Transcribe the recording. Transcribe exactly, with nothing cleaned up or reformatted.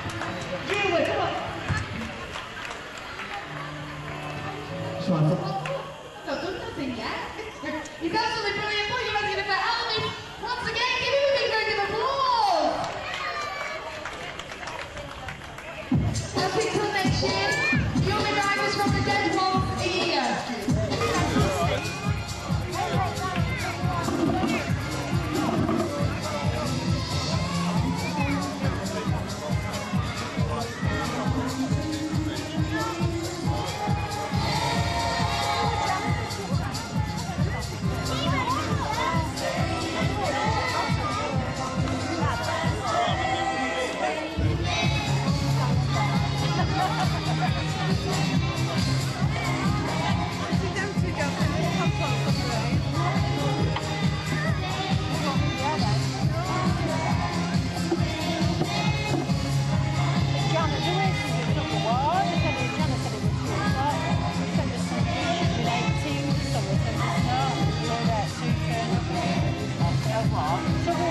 You win, come on. Sorry. Not done nothing yet. He's absolutely brilliant. Put your hands together for Elvis. Once again, give him a big round of applause. As we come next year, you'll be drivers from the dead one a year. So